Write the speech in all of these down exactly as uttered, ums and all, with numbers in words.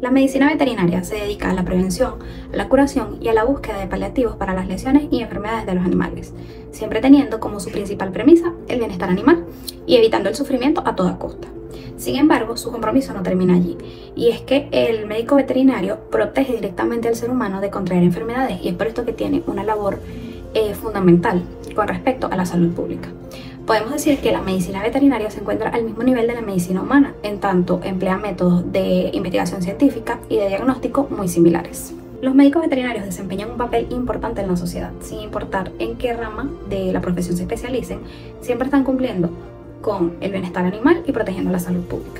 La medicina veterinaria se dedica a la prevención, a la curación y a la búsqueda de paliativos para las lesiones y enfermedades de los animales, siempre teniendo como su principal premisa el bienestar animal y evitando el sufrimiento a toda costa. Sin embargo, su compromiso no termina allí, y es que el médico veterinario protege directamente al ser humano de contraer enfermedades, y es por esto que tiene una labor eh, fundamental con respecto a la salud pública. Podemos decir que la medicina veterinaria se encuentra al mismo nivel de la medicina humana, en tanto emplea métodos de investigación científica y de diagnóstico muy similares. Los médicos veterinarios desempeñan un papel importante en la sociedad, sin importar en qué rama de la profesión se especialicen, siempre están cumpliendo con el bienestar animal y protegiendo la salud pública.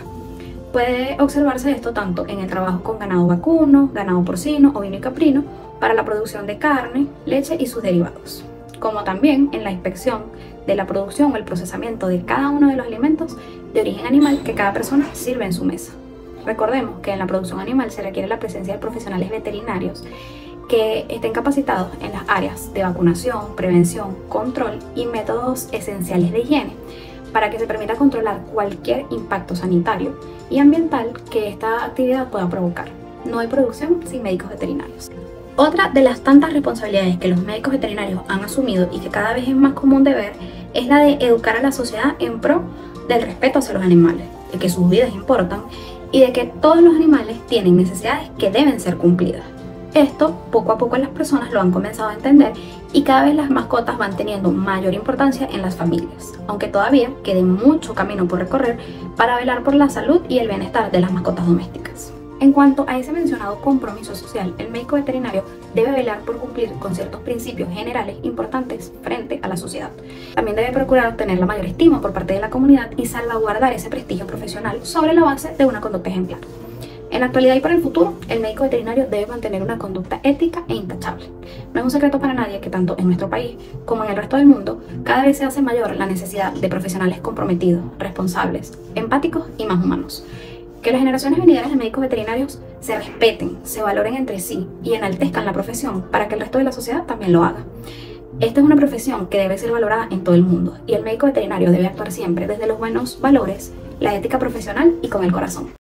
Puede observarse esto tanto en el trabajo con ganado vacuno, ganado porcino, ovino y caprino, para la producción de carne, leche y sus derivados, como también en la inspección de la producción o el procesamiento de cada uno de los alimentos de origen animal que cada persona sirve en su mesa. Recordemos que en la producción animal se requiere la presencia de profesionales veterinarios que estén capacitados en las áreas de vacunación, prevención, control y métodos esenciales de higiene, para que se permita controlar cualquier impacto sanitario y ambiental que esta actividad pueda provocar. No hay producción sin médicos veterinarios. Otra de las tantas responsabilidades que los médicos veterinarios han asumido y que cada vez es más común de ver es la de educar a la sociedad en pro del respeto hacia los animales, de que sus vidas importan y de que todos los animales tienen necesidades que deben ser cumplidas. Esto poco a poco las personas lo han comenzado a entender y cada vez las mascotas van teniendo mayor importancia en las familias, aunque todavía quede mucho camino por recorrer para velar por la salud y el bienestar de las mascotas domésticas. En cuanto a ese mencionado compromiso social, el médico veterinario debe velar por cumplir con ciertos principios generales importantes frente a la sociedad. También debe procurar obtener la mayor estima por parte de la comunidad y salvaguardar ese prestigio profesional sobre la base de una conducta ejemplar. En la actualidad y para el futuro, el médico veterinario debe mantener una conducta ética e intachable. No es un secreto para nadie que tanto en nuestro país como en el resto del mundo, cada vez se hace mayor la necesidad de profesionales comprometidos, responsables, empáticos y más humanos. Que las generaciones venideras de médicos veterinarios se respeten, se valoren entre sí y enaltezcan la profesión para que el resto de la sociedad también lo haga. Esta es una profesión que debe ser valorada en todo el mundo y el médico veterinario debe actuar siempre desde los buenos valores, la ética profesional y con el corazón.